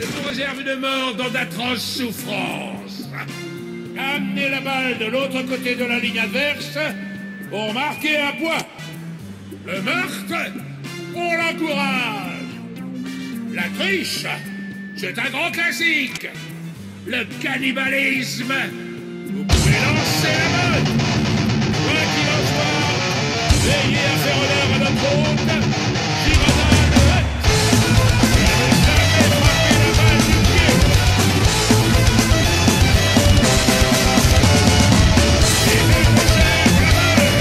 Je vous réserve une mort dans d'atroces souffrances. Amenez la balle de l'autre côté de la ligne adverse pour marquer un point. Le meurtre, on l'encourage. La triche, c'est un grand classique. Le cannibalisme, vous pouvez lancer la balle. Quoi qu'il en soit, veillez à faire honneur à notre hôte, Girardin de Hutt. Et ne jamais frapper la balle du pied. Et ne conserve la balle.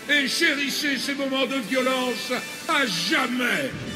et chérissez ces moments de violence à jamais.